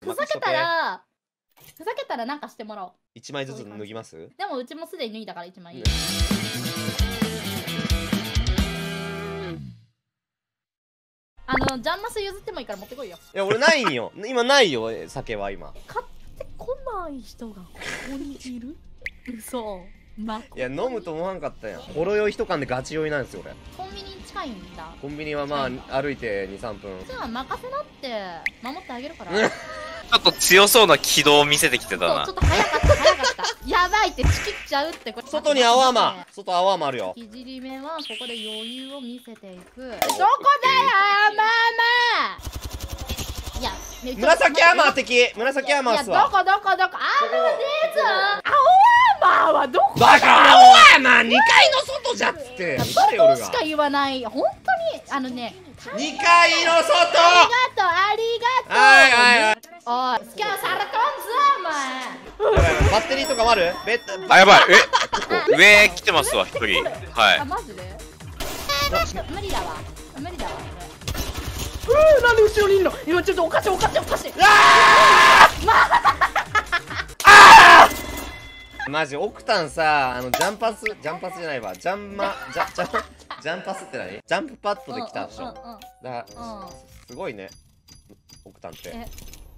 ふざけたらなんかしてもらおう。 1枚ずつ脱ぎます？ でもうちもすでに脱いだから1枚。ジャンマス譲ってもいいから持ってこいよ。 いや俺ないんよ。今ないよ酒は今。 買ってこない人がここにいる？嘘。 いや飲むと思わんかったやん。ほろ酔い一缶でガチ酔いなんですよ俺。 コンビニ近いんだ。 コンビニはまあ歩いて 2,3 分。 じゃあ任せなって守ってあげるから。 ちょっと強そうな軌道を見せてきてたな。 ちょっと早かった。やばいってチキっちゃうってこれ。 外に泡雨。外泡雨あるよ。 ひじり目はここで余裕を見せていく。どこだよ雨。いや紫アーマー敵。紫アーマーっすわ。 どこアーマーです。青アーマーはどこ？ バカ青アーマー2階の外じゃっつって。 どこしか言わない。本当にね。 2階の外。 ありがとう。 はい。 おい、スキャンされとんぞお前。 バッテリーとかもある？ あ、やばい。上来てますわ、1人。はい。 マジで？無理だわ。なんで後ろにいんの？今ちょっとおかしい。 マジオクタンさ、ジャンパスじゃないわ。ジャンパスって何？ジャンプパッドで来たでしょ。だからすごいねオクタンって。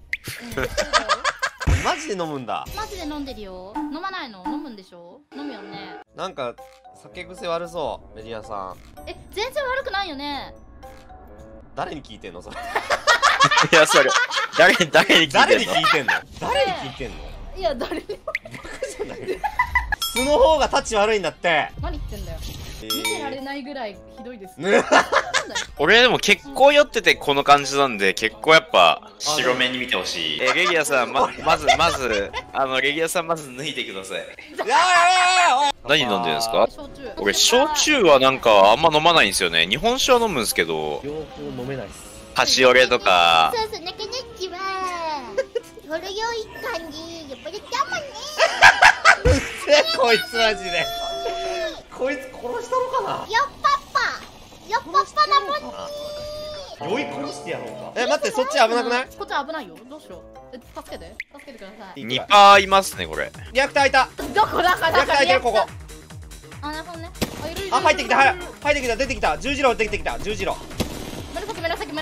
マジで飲むんだ。 マジで飲んでるよ。飲まないの？飲むんでしょ？飲むよね。 なんか酒癖悪そうメディアさん。 全然悪くないよね。 誰に聞いてんのそれ？ いやそれ誰に聞いてんの？ いや誰にも。 素の方がタッチ悪いんだって。 何言ってんだよ。見てられないぐらいひどいです。 俺でも結構酔っててこの感じなんで、結構やっぱ白目に見てほしい。レギアさんまずレギアさんまず脱いでください。何飲んでるんですか？俺焼酎はなんかあんま飲まないんですよね。日本酒は飲むんですけど、 両方飲めないっす。 カシオレとか。 そうそう、中根っちはほろ酔い感じ酔っ払ったもんね。 こいつマジで。こいつ殺したのかな？ よっぱだもんね。 酔い殺してやろうか。待ってそっち危なくない？ こっち危ないよ。どうしよう。助けてください。 2%いますねこれ。 リアクター開いた。 どこだかリアクター開いてるここ。 なるほどね。 入ってきた出てきた。十字路出てきた。十字路。紫了解。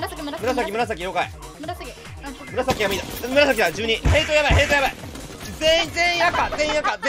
紫が見た。紫だ。12。ヘイトやばい。全員赤。 リアクターと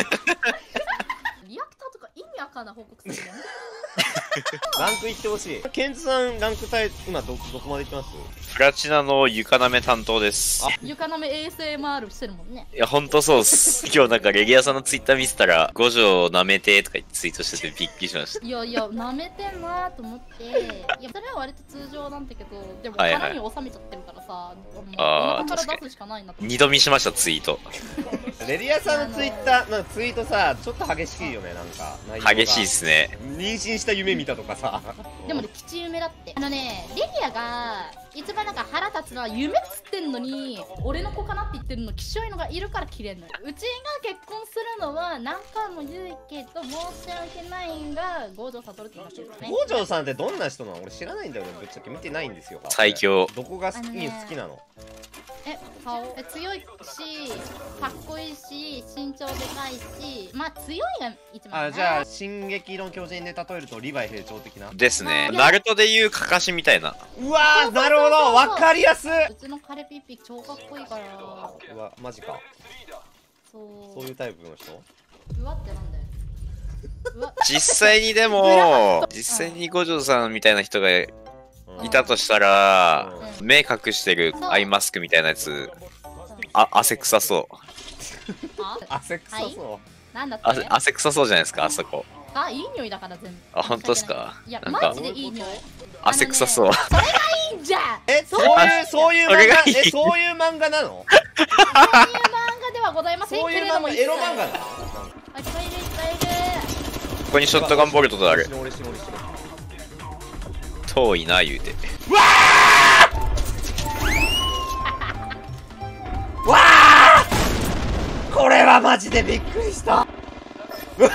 か意味わかんない報告するの。 ランクいってほしい。ケンズさんランク帯今どこまでいってます？ プラチナの床なめ担当です。 床なめ ASMR してるもんね。 いやほんとそうっす。今日なんかレギアさんのツイッター見てたら五条なめてとかツイートしててびっくりしました。 いやなめてんなと思って。いやそれは割と通常なんだけど、でも腹に収めちゃってるからさ、お腹から出すしかないなと。 二度見しましたツイート。 レディアさんのツイッターなんかツイートさちょっと激しいよね。なんか激しいっすね。 妊娠した夢見たとかさ。 でもね、吉夢だって。レディアが一番なんか腹立つのは、夢っつってんのに俺の子かなって言ってるの、きしょいのがいるから切れんのよ。うちが結婚するのは何回も言うけど申し訳ないんが五条悟って言いますよね。 五条さんってどんな人なの？俺知らないんだよね。ぶっちゃけ見てないんですよ。 最強。 どこが好きなの？ 顔強いし、かっこいいし、身長でかいし、まあ強いが一番。 じゃあ進撃の巨人で例えるとリヴァイ兵長的なですね。ナルトでいうカカシみたいな。 うわー、なるほど、わかりやす。 うちのカレピッピ超かっこいいから。 うわ、マジか。そういうタイプの人？ うわってなんだよ。 実際に五条さんみたいな人がいたとしたら、目隠してるアイマスクみたいなやつ、汗臭そう。 汗臭そう。 なんだって？ 汗臭そうじゃないですか、あそこ。 いい匂いだから全部。 本当ですか？ いや、マジでいい匂い。 汗臭そう。 それがいいんじゃん。 そういう漫画、そういう漫画なの？ そういう漫画ではございませんけれども、 エロ漫画なの？ いっぱいいる。 ここにショットガンボルトとある。遠いな言うて。 これはマジでびっくりした。 一回ちょ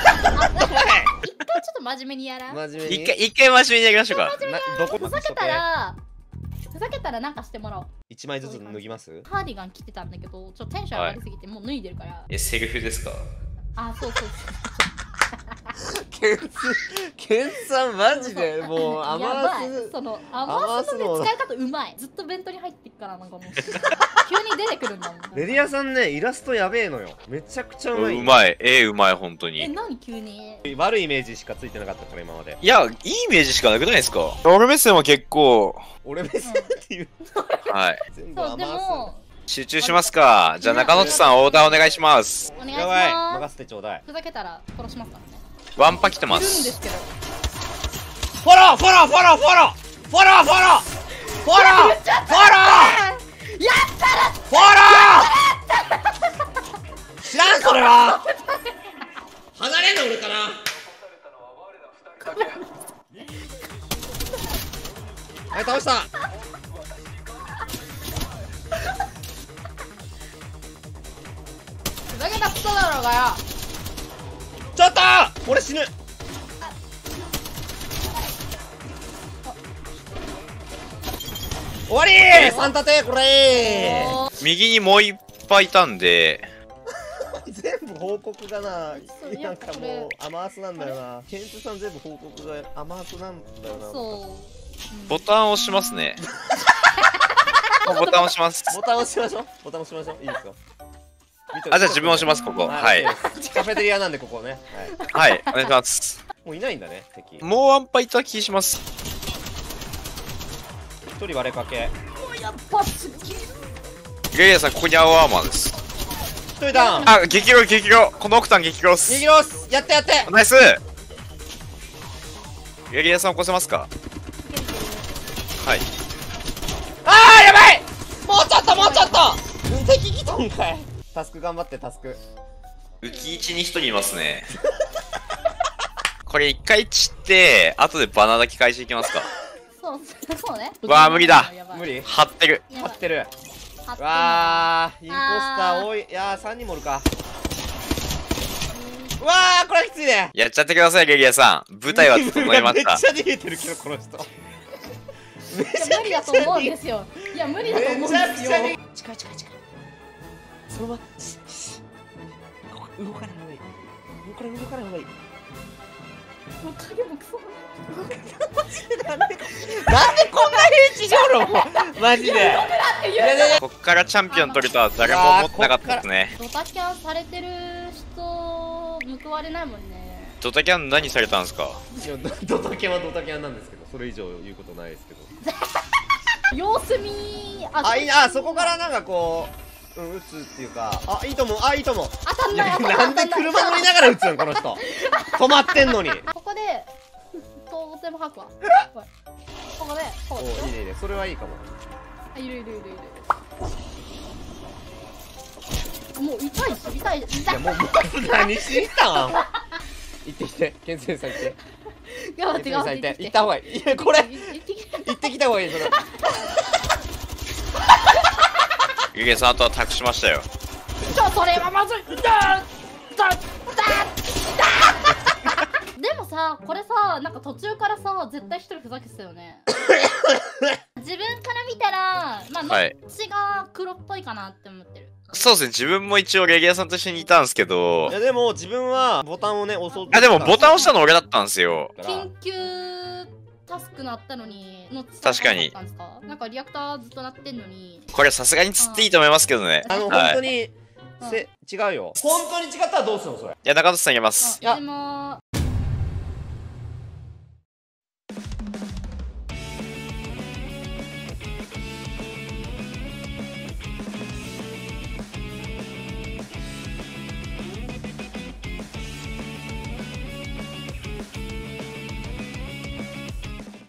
っと真面目にやら。 一回真面目にやりましょうか。 どこ？ ふざけたらふざけたらなんかしてもらおう。 1枚ずつ脱ぎます？ カーディガン着てたんだけど、ちょっとテンション上がりすぎてもう脱いでるから。 セルフですか？ あ、そうそうそう。 ケンさんマジでもうアマース、 そのアマースの使い方うまい。ずっとベントに入ってっからなんかもう急に出てくるんだもん。 レディアさんね、イラストやべえのよ。めちゃくちゃうまい。 うまい。うまい、本当に。 何急に。 悪いイメージしかついてなかったから今まで。 いや、いいイメージしかなくないですか？俺目線は結構。 俺目線っていう。 はい。 全部アマース。 集中しますか。じゃあ中野さんオーダーお願いします。 お願いしやばい、 ま任せてちょうだい。 す。ふざけたら殺しますからね。 ワンパ来てまいるんですす。 けど。 フォローフォローフォローフォローフォローフォローフォローフォローフォローやったらフォロー知らんそれは離れんの俺かな。はい、倒した。 ふざけたクソだろうがよ。 ちょっと俺死ぬ。終わりー。3立てこれー。 右にもういっぱいいたんで。 全部報告がな、 そうなんかもうアマースなんだよな。ケントさん全部報告がアマースなんだよな。 そう。 ボタン押しますね。ボタン押します。 ボタン押しましょう。ボタン押しましょう。いいですか。 あ、じゃあ自分押します、ここ。はい。 カフェテリアなんでここね。 はい、お願いします。 もういないんだね、敵。 もうワンパいた気します。 一人割れかけ。 やっぱすぎる。 レイヤさん、ここに青アーマーです。 一人ダウン。 あ、激ロ、激ロ。このオクタン激ロっす。 逃げろっす。やってやって。 ナイス。レイヤさん起こせますか？はい。 あーやばい。もうちょっともうちょっと。敵来たんかい。タスク頑張ってタスク。 浮き位置に一人いますね。これ一回散って、後でバナナ機返していきますか？ そうね。 わあ無理だ。 無理。 張ってる。 張ってる。わーインポスター多い。いやー3人もおるか。うわーこれはきついね。 やっちゃってください、レギアさん。舞台は整いました。 めっちゃ逃げてるけどこの人。 無理だと思うんですよ。いや無理だと思うんですよ。 近い近い近い。そのまま動かない方がいい。動かない方がいい。 もう影もクソ。 なんでこんな平地上路マジで。 こっからチャンピオン取るとは誰も思ってなかったですね。 ドタキャンされてる人報われないもんね。 ドタキャン何されたんですか？ いやドタキャンはドタキャンなんですけど、それ以上言うことないですけど。 様子見。 あ、そこからなんかこう撃つっていうか、あ、いいと思う、あ、いいと思う。 当たんない。 なんで車乗りながら撃つのこの人。止まってんのに。 ここでとても吐くわ。ここでこう。 いいねいいね、それはいいかも。 いる。もう痛いし痛い。 いやもう何しに行ったん。行ってきて、ケンセンさん行って。 頑張って頑張って。 行った方がいい。いやこれ行ってきた方がいいそれ。 ゆげさんあとは託しましたよ。 それはまずい。でもさ、これさ、なんか途中からさ、絶対一人ふざけてたよね。自分から見たら、まあ、どっちが黒っぽいかなって思ってる。 そうですね、自分も一応レギアさんと一緒にいたんですけど。 いやでも自分はボタンをね押そう。 あ、でもボタン押したの俺だったんですよ。 緊急タスクなったのに、 確かに。 なんかリアクターずっと鳴ってんのに。 これさすがに釣っていいと思いますけどね。 本当に違うよ。本当に違ったらどうするのそれ。 いや、中田さんいけます。 でも